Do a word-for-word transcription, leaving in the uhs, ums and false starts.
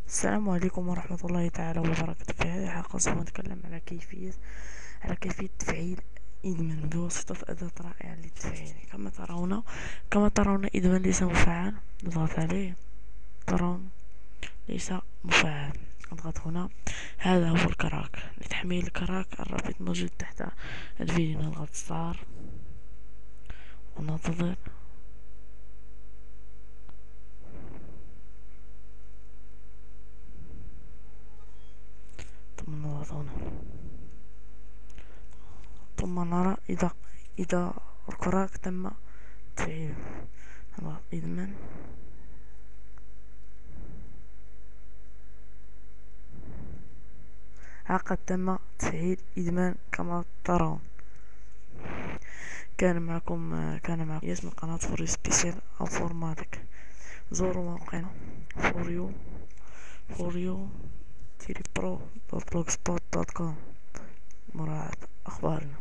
السلام عليكم ورحمة الله تعالى وبركاته. في هذه الحلقة سوف نتكلم على كيفية على كيفية تفعيل إدمان بواسطة أداة رائعة للتفعيل. كما ترون كما ترون إدمان ليس مفعل، نضغط عليه. ترون ليس مفعل، نضغط هنا. هذا هو الكراك. لتحميل الكراك الرابط موجود تحت الفيديو. نضغط ستار وننتظر. ثم نضغط هنا، ثم نرى إذا إذا الكراك تم تفعيله. نضغط إدمان. عقد تم تفعيل إدمان كما ترون. كان معكم كان معكم اسم القناة فور سبيسيال انفورماتيك. زوروا موقعنا فور يو فور يو تيري برو دوت بلوغ سبوت دوت كوم مراعاة أخبارنا.